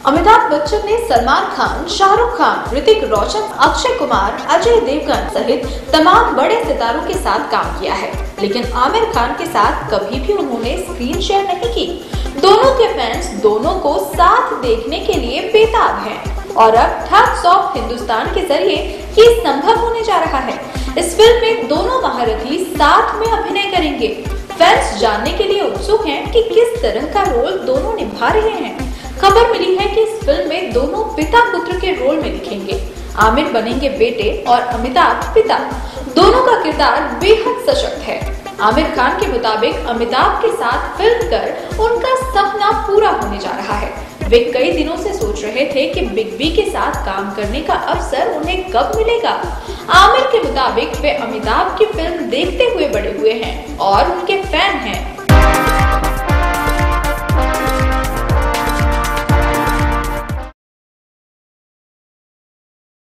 अमिताभ बच्चन ने सलमान खान, शाहरुख खान, ऋतिक रोशन, अक्षय कुमार, अजय देवगन सहित तमाम बड़े सितारों के साथ काम किया है, लेकिन आमिर खान के साथ कभी भी उन्होंने स्क्रीन शेयर नहीं की। दोनों के फैंस दोनों को साथ देखने के लिए बेताब हैं और अब ठग्स ऑफ हिंदुस्तान के जरिए ये संभव होने जा रहा है। इस फिल्म में दोनों महारथी साथ में अभिनय करेंगे। फैंस जानने के लिए उत्सुक हैं कि किस तरह का रोल दोनों निभा रहे हैं। खबर मिली है कि इस फिल्म में दोनों पिता पुत्र के रोल में दिखेंगे। आमिर बनेंगे बेटे और अमिताभ पिता। दोनों का किरदार बेहद सशक्त है। आमिर खान के मुताबिक अमिताभ के साथ फिल्म कर उनका सपना पूरा होने जा रहा है। वे कई दिनों से सोच रहे थे कि बिग बी के साथ काम करने का अवसर उन्हें कब मिलेगा। आमिर के मुताबिक वे अमिताभ की फिल्म देखते हुए बड़े हुए हैं और उनके फैन हैं।